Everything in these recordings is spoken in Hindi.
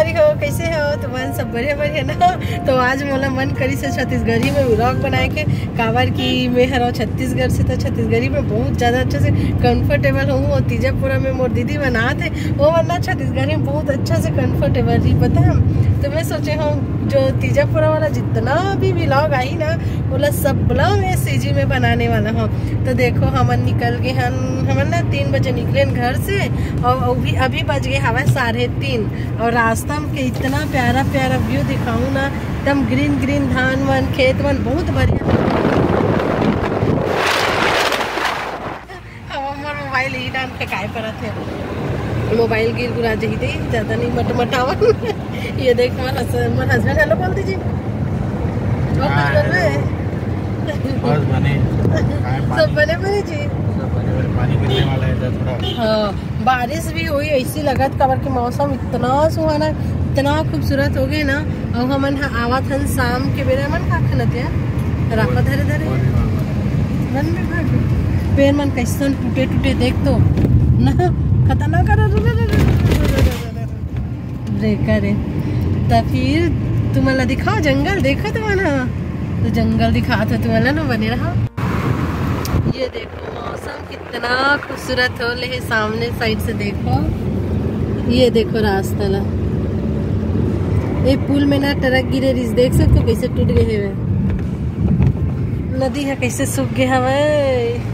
संगवारी हो, कैसे हो तुम्हारे सब बढ़िया बढ़िया ना। तो आज मोला मन करी से छत्तीसगढ़ी में व्लॉग बनाए के काबर की मैं हर छत्तीसगढ़ से, तो छत्तीसगढ़ी में बहुत ज़्यादा अच्छे से कंफर्टेबल हूँ। और तीजापुरा में मोर दीदी बनाते वो वरना छत्तीसगढ़ी में बहुत अच्छा से कंफर्टेबल रही पता है। तो मैं सोचे हूँ जो तीजापुरा वाला जितना भी व्लॉग आई ना बोला सब बोला मैं सीजी में बनाने वाला हूँ। तो देखो हमन निकल गए हमन ना 3 बजे निकले घर से और अभी बज गए हवा 3:30। और रास्ता में इतना प्यारा प्यारा व्यू दिखाऊँ ना, एकदम ग्रीन ग्रीन धान वन खेत वन बहुत बढ़िया। हमार मोबाइल ही डाल के काय पर थे, मोबाइल गिर गुरा जी दे ज्यादा नहीं मटमटावन। ये देख मोर हस्बैंड हेलो बोल दीजिए। बस बने सब बने बने जी, पानी गिरने वाला है थोड़ा। हाँ बारिश भी हुई ऐसी लगत काबर के मौसम इतना सुहाना इतना खूबसूरत हो गए ना। और हमन आवत हन शाम के बेरा मन का खनत है राखा धरे धरे मन में भाग पेड़ मन कैसन टूटे टूटे देख तो ना खतरनाक करे। तो फिर तुम्हारा दिखाओ जंगल देखो तुम्हारा, तो जंगल दिखा था तुम्हारा ना बने रहा। ये देखो मौसम कितना खूबसूरत हो ले, सामने साइड से देखो ये देखो रास्ता ला, ये पुल में ना ट्रक गिरे रिस देख सकते हो कैसे टूट गए है, नदी है कैसे सूख गया है।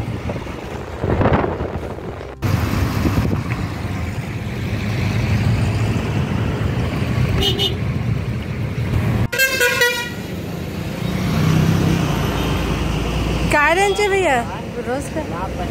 क्या रेंज है भैया रोज का?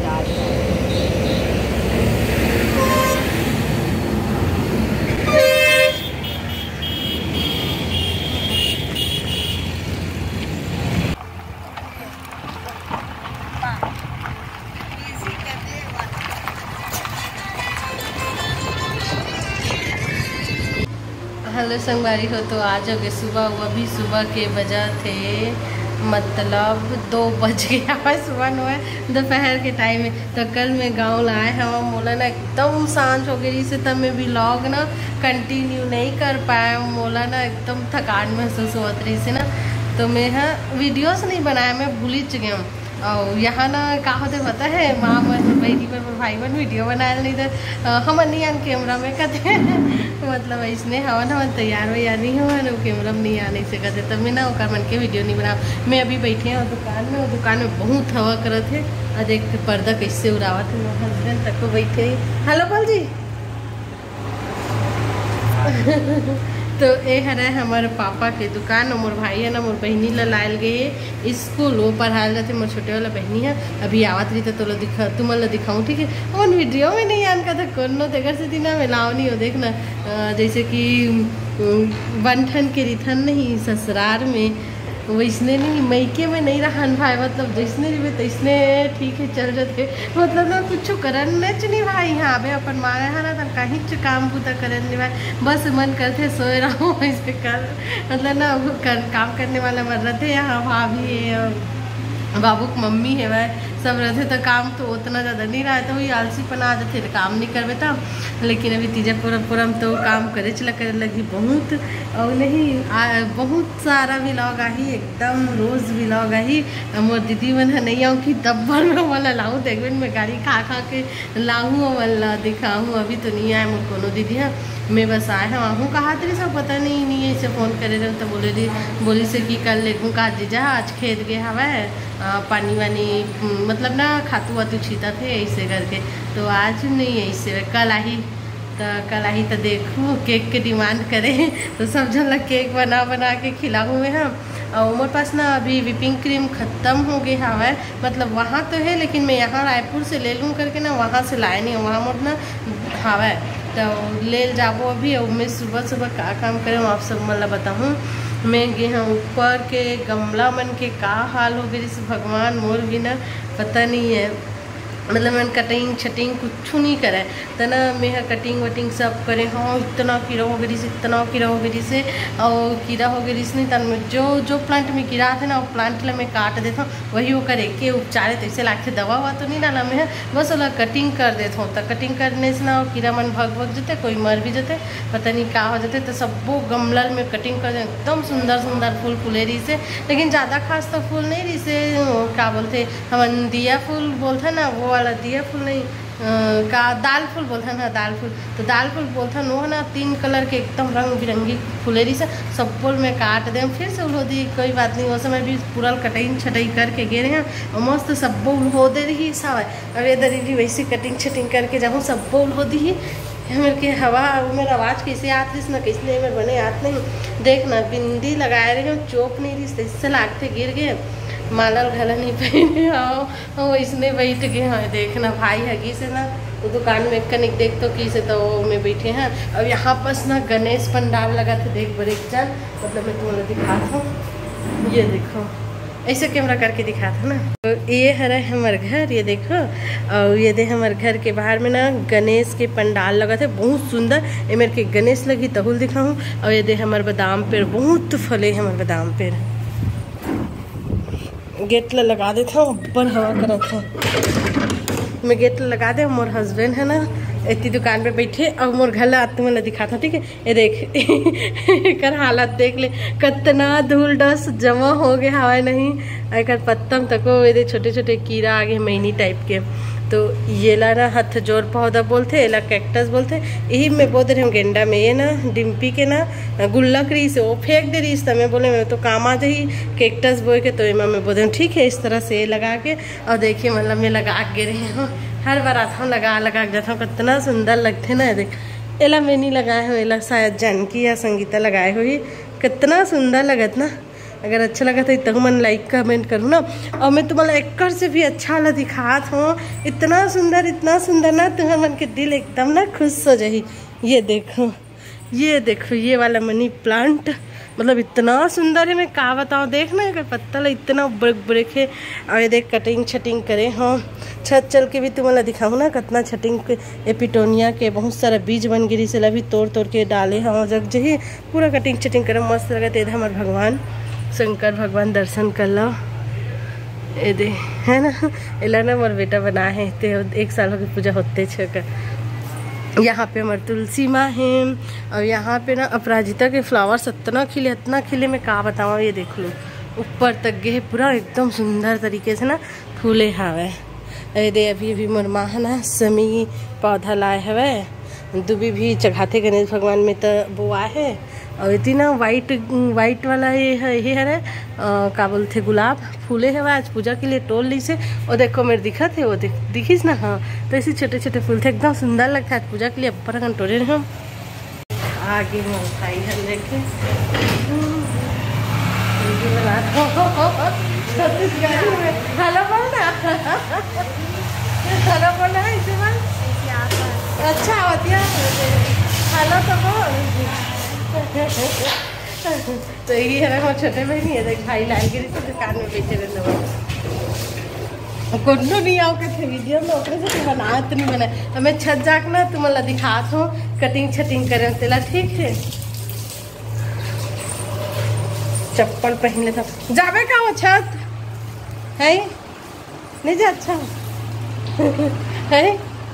हेलो संगवारी हो, तो आज हो गए सुबह, वो भी सुबह के बजा थे मतलब 2 बज गया है, सुबह न है दोपहर के टाइम में। तो कल मैं गाँव लाए हम मोला ना एकदम सांझ हो गई से, तब मैं व्लॉग ना कंटिन्यू नहीं कर पाया, मोला ना एकदम थकान महसूस होत रही से ना। तो मैं वीडियोस नहीं बनाया, मैं भूल चुकी हूँ। और यहाँ ना का होते पता है माँ बहनी पर भाई बहन वीडियो बनाए नहीं तो हम नहीं आन कैमरा में कहते मतलब ऐसने हवन हम तैयार वैयार नहीं हुआ ना कैमरा में नहीं आने से कहते, तब मैं ना ओकर मन के वीडियो नहीं बना। मैं अभी बैठे हैं दुकान में, और दुकान में बहुत हवा करत है और देख पर्दा कैसे उड़ावत है। मेरे हस्बैंड तक को बैठे हेलो बोल जी। तो ये है हमारे पापा के दुकान, और मोर भाई है ना मोर बहनी ला लायल गए स्कूल, वो पढ़ाए जाते। मोर छोटे वाला बहनी है अभी आवत रही तो तुम दिखाऊँ ठीक है। और वीडियो में नहीं आन का था कोनो तेगर से दिन में लाओ नहीं हो देखना, जैसे कि बनठन के रिथन नहीं ससुराल में वैसने नहीं, मैके में नहीं रहन भाई, मतलब जैसने रहे तैसने ठीक है चल जाते, मतलब ना कुछ करन नहीं भाई। यहाँ आबे अपन मारे है ना तो कहीं काम पूता करन नहीं भाई, बस मन करते सोए रहो ऐसे कर, मतलब ना काम करने वाला मर रहे थे। यहाँ भाभी है बाबू की मम्मी है वह सब रहते, तो काम तो उतना ज़्यादा नहीं रहा, तो वही आलसीपना आ जाते काम नहीं करवे तब। लेकिन अभी तीजापुरा में तो काम करे चला करे लगी बहुत, और नहीं बहुत सारा व्लॉग आई एकदम रोज़ व्लॉग आई। मोर दीदी मन नहीं आऊँ कि तब भर में वाला लाऊँ देखबे मैं गाड़ी खा खा के लाऊँ वाला दिखाऊँ। अभी तो नहीं आए मोर कोनो दीदी है, मैं बस आए हैं वहाँ कहा तेरे सब पता नहीं ऐसे फ़ोन करे रहे तो बोली से कि कल लेकूँ कहा जीजा आज खेत गए हवा पानी वानी मतलब ना खातू वातू छीता थे ऐसे करके, तो आज नहीं ऐसे कल आई तो देखूँ केक के डिमांड करे तो सब जन लोग केक बना के खिलाऊँ मैं हम। और मेरे पास ना अभी व्हिपिंग क्रीम ख़त्म हो गई हवा, मतलब वहाँ तो है लेकिन मैं यहाँ रायपुर से ले लूँ करके ना वहाँ से लाए नहीं, वहाँ मोर ना हवा तो ले जाबो अभी। और मैं सुबह सुबह का काम करें आप सब मतलब बताऊँ। मैं गए हैं ऊपर के गमला मन के का हाल हो गई, भगवान मोर भी ना पता नहीं है मतलब मैं कटिंग छटिंग कुछ नहीं करे तो ना मैं कटिंग वटिंग सब करे। हाँ इतना कीड़ा हो गई से, इतना कीड़ा हो गई से, और कीड़ा हो गई से नहीं तन में जो प्लांट में कीड़ा थे ना वो प्लांट ला मैं काट देता हूँ, वही वो करे के उपचार तो ऐसे लागते दवा हुआ तो नहीं डाला मैं, बस वाला कटिंग कर देता हूँ। तो कटिंग करने से ना कीड़ा मन भग जाते, कोई मर भी जाते, पता नहीं क्या हो जाते। तो सबो गमला में कटिंग कर दे, एकदम सुंदर सुंदर फूल फूले रही से, लेकिन ज़्यादा खास तो फूल नहीं रही से, क्या बोलते हम दिया फूल बोलते ना, वो वाला दिया फूल नहीं का दाल फूल बोलता ना, दाल फूल। तो दाल फूल बोलता वो ना 3 कलर के एकदम रंग बिरंगी फुलेरी से सब फूल में काट दें, फिर से उल्हो दी, कोई बात नहीं। वो समय भी पूरा कटिंग छटाई करके गे रहे हैं और मस्त सब उल्हो दे रही सब। अब इधर भी वैसे कटिंग छटिंग करके जाऊँ सब उल्हो दी। मेरे के हवा मेरा आवाज़ कैसे आती ना, कैसे मेरे बने आत नहीं। देखना बिंदी लगाए रही हूँ, चोप नहीं रही, इससे लागते गिर गए, माला घला नहीं पहने आओ इसने बैठ गए। हाँ देखना भाई हगी से ना वो दुकान में कनिक देख तो की से तो में बैठे हैं। अब यहाँ पास ना गणेश पंडाल लगा थे, देख बड़े चल, मतलब मैं तुम्हें दिखाता हूँ, ये देखो ऐसे कैमरा करके दिखा था ना। तो ये है हमारे घर, ये देखो, और ये दे हमारे घर के बाहर में ना गणेश के पंडाल लगा थे बहुत सुंदर। ये मेरे के गणेश लगी तहुल दिखाऊँ। और ये दे हमारे बादाम पेड़ बहुत फले, हमारे बादाम पेड़ गेट लगा देता हूँ, ऊपर हवा करा था मैं गेट लगा दे। मोर हस्बैंड है ना इतनी दुकान पे बैठे, और मोर घर ला आते मैं दिखाता, ठीक है। ये देख कर हालत देख ले, कितना धूल डस्ट जमा हो गया, हवा नहीं अगर पत्तम तको ये छोटे छोटे कीड़ा आ गए मैनी टाइप के। तो ये ला ना हथ जोर पौधा बोलते, एला कैक्टस बोलते। यही मैं बोल रही हूँ गेंडा में, ये ना डिम्पी के ना गुल्लक रही से वो फेंक दे रही इस मैं बोले मैं तो काम आ जाही कैक्टस बोए के। तो मैं बोल रही हूँ ठीक है, इस तरह से लगा के। और देखिए मतलब मैं लगा के रही हूँ, हर बार आता हूँ लगा के जाता हूँ, कितना सुंदर लगते ना। देख एला मैं नहीं लगाए हूँ, एला शायद जानकी या संगीता लगाए हुई, कितना सुंदर लगत ना। अगर अच्छा लगा तो इतना मन लाइक कमेंट करूँ ना। और मैं तुम्हारा एक से भी अच्छा वाला दिखात हूँ, इतना सुंदर ना, तुम्हारे मन के दिल एकदम ना खुश हो जाही। ये देखो ये वाला मनी प्लांट, मतलब इतना सुंदर है, मैं क्या बताऊँ। देखना अगर पत्ता ला इतना ब्रेक है। और ये देख कटिंग छटिंग करे। हाँ छत चल के भी तुम्हारा दिखाऊँ ना, कितना छटिंग के एपिटोनिया के बहुत सारा बीज बन गिरी से भी तोड़ के डाले। हाँ जग जही पूरा कटिंग छटिंग करे, मस्त लगा। तो हमारे भगवान शंकर भगवान दर्शन कर लो, ये दे है ना। एला ना मोर बेटा बना है, ते 1 साल की पूजा होते छे। यहाँ पे हमारे तुलसी माँ है, और यहाँ पे ना अपराजिता के फ्लावर्स इतना खिले मैं कहा बताऊँ। ये देख लो ऊपर तक गए पूरा एकदम सुंदर तरीके से ना फूले हवे। अरे दे अभी मोर माँ है ना समी पौधा लाए हवे, दुबी भी चढ़ाते गणेश भगवान में तो बोआ है। और इतनी ना वाइट वाला ये है क्या बोलते गुलाब फूले है, आज पूजा के लिए तोड़ ली से। और देखो मेरे दिखा थे वो दिखीस ना। हाँ तो ऐसे छोटे छोटे फूल थे, एकदम सुंदर लगता है पूजा के लिए। ऊपर तोड़े हम आगे खाई है लेके हेलो बोलना हेलो बोलना ऐसे बोल, अच्छा होती है हेलो तो बोल। तो यही है ना छोटे बहनी है, देख भाई लाल गिरी तो दुकान में बैठे रहने कोनो नहीं आओ के वीडियो में ओकरे से बना तो नहीं बनाए। हमें छत जाक ना तुम्हारा दिखात हूँ कटिंग छटिंग करे तेला, ठीक है। चप्पल पहन लेता जावे का वो छत है नहीं जा, अच्छा है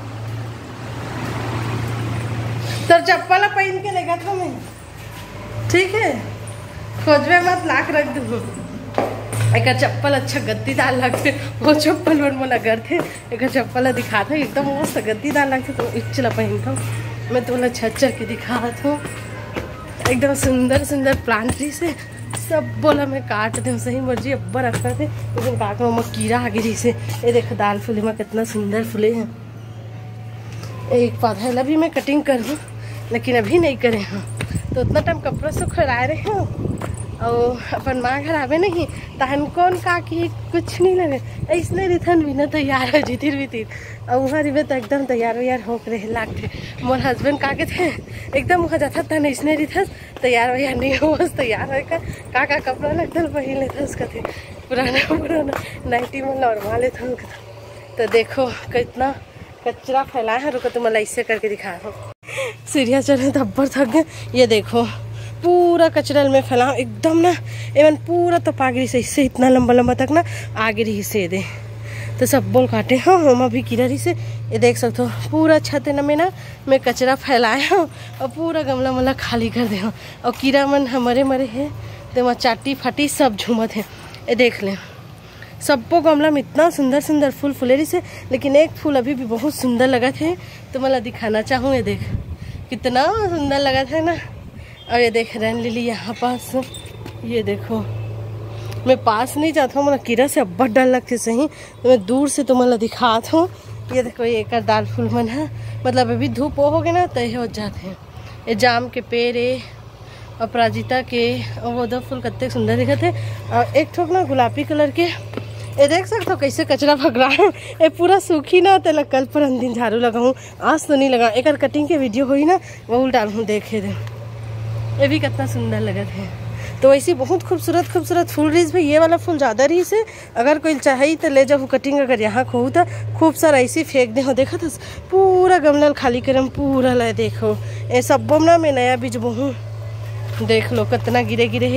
तो चप्पल पहन के लेगा था मैं, ठीक है। खोजवे मत लाख रख दूँ। एक चप्पल अच्छा गद्दीदार लगते, वो चप्पल वन मोला घर थे। एक चप्पल दिखाता एकदम मस्त गद्दीदार लगते, तो इच्छला पहनता हूँ मैं। तो छत चढ़ के दिखाता हूँ एकदम सुंदर प्लांट से सब बोला मैं काट दूँ, सही मर्जी अब्बा रखा थे, लेकिन काट में कीड़ा आ गई से। ये देखो दाल फूले में कितना सुंदर फूले हैं। एक पौधा भी मैं कटिंग करूँ, लेकिन अभी नहीं करे हैं। तो उतना टाइम कपड़ा सुखराए रहे हो और अपन माँ घर आवे नहीं तहन कौन का कि कुछ नहीं लगे ऐसने रिथन भी ना तैयार हो जीतिर और वहाँ रिवे तो एकदम तैयार हो रहे लागते। मोर हस्बैंड का के थे एकदम वहाँ जाता तहन ऐसने रिथस तैयार वैयार नहीं हो, बस तैयार होकर का कपड़ा लगता पहन लेता उसका थे पुराना नाइटी में नॉर्मल लेता तो देखो कितना कचरा फैलाया है। रुको तुम्हें ऐसे करके दिखा रहा हूँ। सीढ़ियाँ चढ़े तो अब्बर थक गए। ये देखो पूरा कचरा में फैला एकदम ना, एवं पूरा तो पागरी से इससे इतना लंबा लंबा तक ना आगे रही से दे तो सब बोल काटे। हाँ हम अभी कीड़ा रही से ये देख सकते हो पूरा छत न में ना मैं कचरा फैलाया हूँ और पूरा गमला मला खाली कर दे। और कीड़ा मन हमारे मरे है तो वहाँ चाटी फाटी सब झूमत है। ये देख लें सबको गमला में इतना सुंदर सुंदर फूल फुले रही से, लेकिन एक फूल अभी भी बहुत सुंदर लगा थे तो मैं दिखाना चाहूँ। ये देख कितना सुंदर लगा था ना। और ये देख रैन लिली यहाँ पास, ये देखो मैं पास नहीं जाता हूँ, मतलब कीड़ा से अब्बा डर लगते सही तो मैं दूर से तो मतलब दिखाता हूँ। ये देखो ये एक दाल फूल मन है, मतलब अभी धूप हो गए ना तो ये हो जाते हैं। ये जाम के पेड़ है अपराजिता के, और वो दो फूल कितने सुंदर दिखते हैं। और एक ठोक ना गुलाबी कलर के, ये देख सकते हो कैसे कचरा भग रहा है। ये पूरा सूखी ना तो कल पर हम दिन झाड़ू लगाऊँ, आज तो नहीं लगा। एक कटिंग के वीडियो हुई ना वो डालूँ देखे दे, ये भी कितना सुंदर लगा है। तो ऐसी बहुत खूबसूरत खूबसूरत फूल रही भाई। ये वाला फूल ज़्यादा रही से, अगर कोई चाहे तो ले जाओ कटिंग। अगर यहाँ कहूँ तो खूब सारा ऐसे फेंक दे हो। देखा था पूरा गमला खाली करम पूरा ले देखो। ये सब ना मैं नया बीज बोहूँ, देख लो कितना गिरे गिरे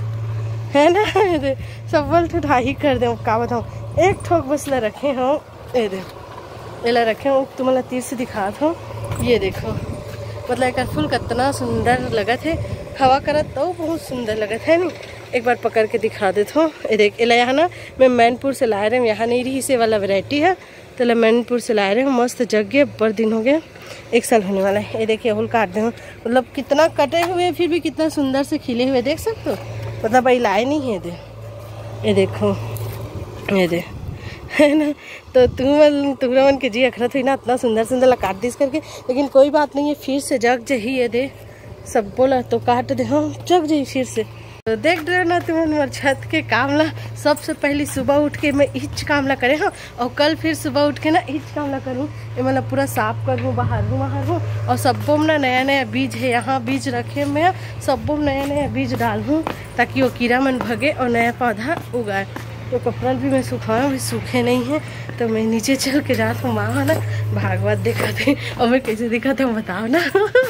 है ना। दे सब उठाही कर दे का बताऊँ। एक ठोक बस ला रखे हो, ये दे ये ला रखे हो तुम्हारा तीर से दिखा था। ये देखो मतलब एक फूल कितना सुंदर लगा थे, हवा करत तो बहुत सुंदर लगा था नहीं। एक बार पकड़ के दिखा देता हूँ। ये देख ये यहाँ ना मैं मैनपुर से लाए रहे हूँ, यहाँ नहीं रही इसे वाला वैरायटी है तो मैनपुर से लाए रहे हूँ। मस्त जग गए, बड़ दिन हो गया, 1 साल होने वाला है। ये देखिए अहुल काट दे, मतलब कितना कटे हुए फिर भी कितना सुंदर से खिले हुए देख सकते हो। मतलब भाई लाए नहीं है दे, ये देखो ये दे है ना। तो तुम्हारा मन के जी अखरत हुई ना इतना सुंदर सुंदर काट दिस करके, लेकिन कोई बात नहीं है फिर से जग जही ये दे सब बोला तो काट दे। हाँ जग जही फिर से। तो देख रहे हो ना तुम्हारे छत के कामला, सबसे पहले सुबह उठ के मैं इच कामला करे हाँ, और कल फिर सुबह उठ के ना इच कामला करूँ। ये मतलब पूरा साफ करूँ, बाहर हूँ और सबको ना नया नया बीज है यहाँ बीज रखे मैं, सबको नया नया बीज डालूँ ताकि वो कीड़ा मन भगे और नया पौधा उगाए। तो कपड़ा भी मैं सुखाऊँ, अभी सूखे नहीं हैं तो मैं नीचे चल के जाता हूँ। वहाँ ना भागवत दिखाते और मैं कैसे दिखाते हूँ बताओ ना।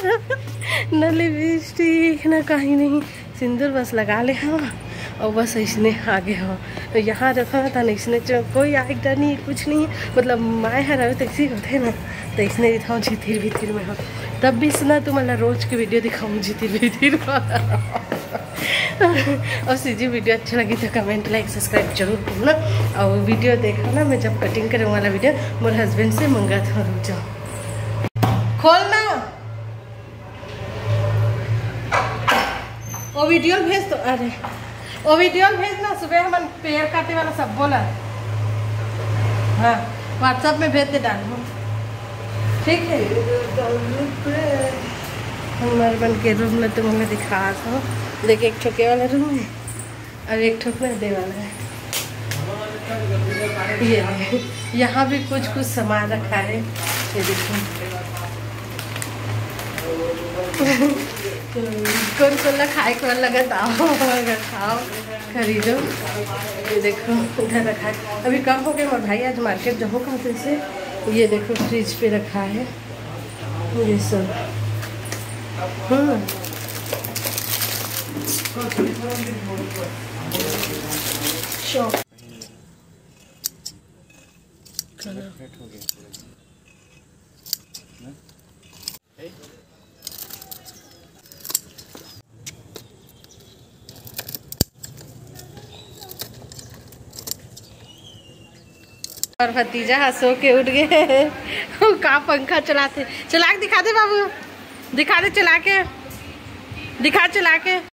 न लिपस्टिक ना कहीं नहीं, सिंदूर बस लगा ले हाँ और बस इसने आगे हो। तो यहाँ रखा था ना इसने कोई आएगा नहीं कुछ नहीं, मतलब माए है रहे तो इसी होते ना तो इसने दिखाऊँ झिथिर भिथिर में हो। तब भी सुना तो मतलब रोज की वीडियो दिखाऊँ झिथिर भिथिर। और सीजी वीडियो अच्छा लगी तो कमेंट लाइक सब्सक्राइब जरूर करना। और वीडियो देखा ना मैं जब कटिंग करे वाला वीडियो मेरे हस्बैंड से मंगा था, रुक जाओ खोलना वो वीडियो भेज तो। अरे वो वीडियो भेजना सुबह हम पेड़ काटे वाला सब बोला, हाँ व्हाट्सएप में भेज दे डाल ठीक है। हमारे बन के रूम में तुम हमें दिखा था, देखिए एक ठोके वाला रूम है और एक ठोकना दे वाला है। ये यहाँ भी कुछ कुछ सामान रखा है, ये देखो। कौन कौन खाए को लगा ताओ अगर खाओ खरीदो। ये देखो इधर रखा है, अभी कम हो गया। भाई आज मार्केट जाओ कहते से, ये देखो फ्रिज पे रखा है ये सब। और भतीजा हंसो के उठ गए। का पंखा चलाते, चला के दिखा दे बाबू, दिखा दे चला के, दिखा चला के।